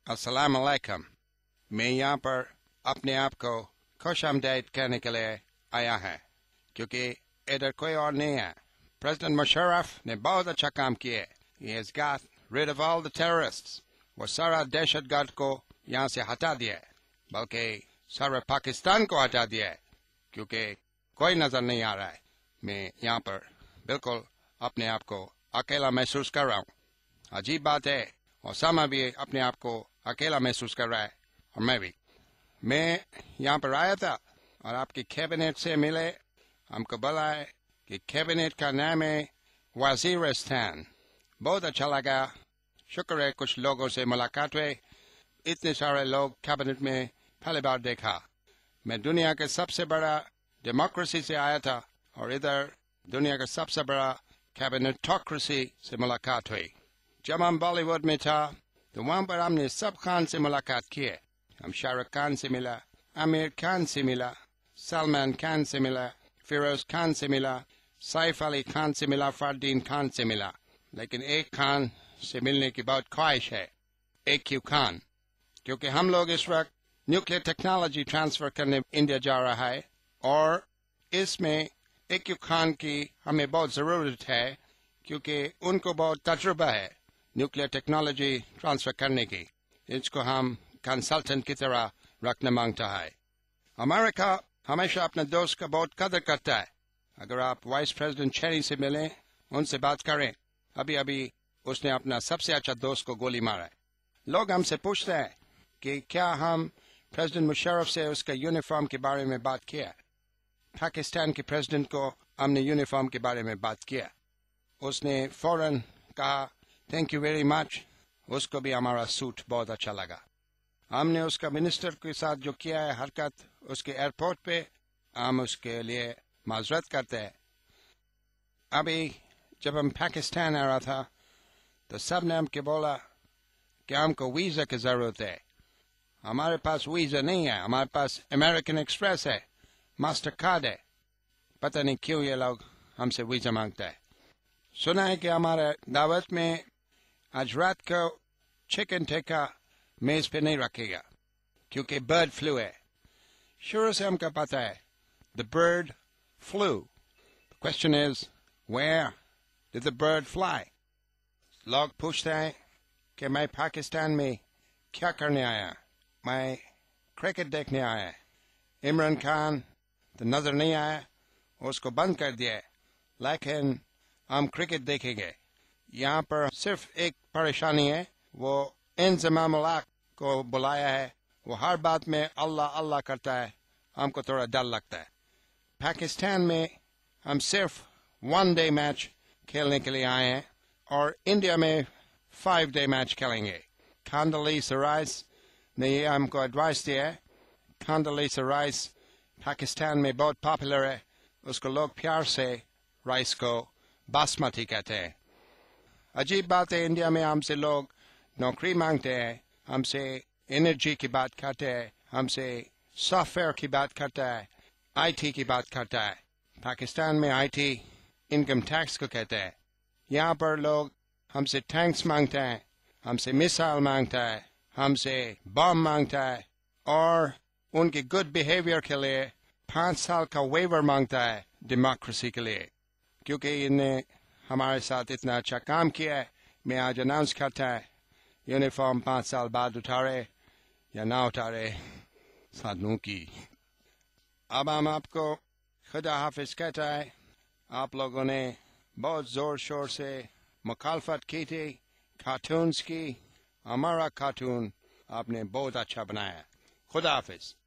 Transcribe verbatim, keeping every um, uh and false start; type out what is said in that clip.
अस्सलाम अलैकुम। मैं यहाँ पर अपने आप को खुश आमदीद कहने के लिए आया है क्योंकि इधर कोई और नहीं है। प्रेसिडेंट मुशर्रफ ने बहुत अच्छा काम किया। He has got rid of all the terrorists. वो सारा दहशतगर्द को यहाँ से हटा दिया, बल्कि सारे पाकिस्तान को हटा दिया क्योंकि कोई नजर नहीं आ रहा है। मैं यहाँ पर बिल्कुल अपने आप को अकेला महसूस कर रहा हूँ। अजीब बात है, ओसामा भी अपने आप को अकेला महसूस कर रहा है और मैं भी। मैं यहाँ पर आया था और आपकी कैबिनेट से मिले। हमको बोला है कि कैबिनेट का नाम है वजीरिस्तान। बहुत अच्छा लगा, शुक्र है कुछ लोगों से मुलाकात हुई। इतने सारे लोग कैबिनेट में पहली बार देखा। मैं दुनिया के सबसे बड़ा डेमोक्रेसी से आया था और इधर दुनिया का सबसे बड़ा कैबिनेटोक्रेसी से मुलाकात हुई। जब हम बॉलीवुड में था तो वहाँ पर हमने सब खान से मुलाकात की। हम शाहरुख खान से मिला, आमिर खान से मिला, सलमान खान से मिला, फिरोज खान से मिला, सैफ अली खान से मिला, फरदीन खान से मिला। लेकिन एक खान से मिलने की बहुत ख्वाहिश है, एक क्यू खान, क्योंकि हम लोग इस वक्त न्यूक्लियर टेक्नोलॉजी ट्रांसफर करने इंडिया जा रहा है और इसमें एक क्यू खान की हमें बहुत जरूरत है क्योंकि उनको बहुत तजुर्बा है न्यूक्लियर टेक्नोलॉजी ट्रांसफर करने की। इसको हम कंसल्टेंट की तरह रखना मांगता है। अमेरिका हमेशा अपने दोस्त का बहुत कदर करता है। अगर आप वाइस प्रेसिडेंट चेरी से मिलें, उनसे बात करें। अभी अभी उसने अपना सबसे अच्छा दोस्त को गोली मारा है। लोग हमसे पूछते हैं कि क्या हम प्रेसिडेंट मुशर्रफ से उसका यूनिफॉर्म के बारे में बात किया। पाकिस्तान के प्रेसिडेंट को हमने यूनिफॉर्म के बारे में बात किया। उसने फौरन कहा थैंक यू वेरी मच। उसको भी हमारा सूट बहुत अच्छा लगा। हमने उसका मिनिस्टर के साथ जो किया है हरकत उसके एयरपोर्ट पे, हम उसके लिए माजरत करते हैं। अभी जब हम पाकिस्तान आ रहा था तो सब ने हमके बोला कि हमको वीजा की जरूरत है। हमारे पास वीजा नहीं है, हमारे पास अमेरिकन एक्सप्रेस है, मास्टर कार्ड है। पता नहीं क्यों ये लोग हमसे वीजा मांगता है। सुना है कि हमारे दावत में आज रात को चिकन टिक्का मेज पे नहीं रखेगा क्योंकि बर्ड फ्लू है। शुरू से हमको पता है the bird flu. The question is where did the bird fly. लोग पूछते हैं कि मैं पाकिस्तान में क्या करने आया। मैं क्रिकेट देखने आया। इमरान खान तो नजर नहीं आया, उसको बंद कर दिया, लेकिन हम क्रिकेट देखेंगे। यहाँ पर सिर्फ एक परेशानी है, वो इंजमाम उल-हक को बुलाया है। वो हर बात में अल्लाह अल्लाह करता है, हमको थोड़ा डर लगता है। पाकिस्तान में हम सिर्फ वन डे मैच खेलने के लिए आए हैं और इंडिया में फाइव डे मैच खेलेंगे। कांडोलीसा राइस ने ये हमको एडवाइस दिया है। कांडोलीसा राइस पाकिस्तान में बहुत पॉपुलर है, उसको लोग प्यार से राइस को बासमती कहते हैं। अजीब बात है, इंडिया में हमसे लोग नौकरी मांगते हैं, हमसे एनर्जी की बात करते हैं, हमसे सॉफ्टवेयर की बात करता है, आईटी की बात करता है। पाकिस्तान में आईटी इनकम टैक्स को कहते हैं। यहाँ पर लोग हमसे टैंक्स मांगते हैं, हमसे मिसाइल मांगता है, हमसे बम मांगता है और उनके गुड बिहेवियर के लिए पाँच साल का वेवर मांगता है डेमोक्रेसी के लिए। क्योंकि इन्हें हमारे साथ इतना अच्छा काम किया है, मैं आज अनाउंस करता है यूनिफॉर्म पाँच साल बाद उतारे या ना उतारे साधनों की। अब हम आपको खुदा हाफिज कहता है। आप लोगों ने बहुत जोर शोर से मुखालफत की थी कार्टून्स की। हमारा कार्टून आपने बहुत अच्छा बनाया। खुदा हाफिज।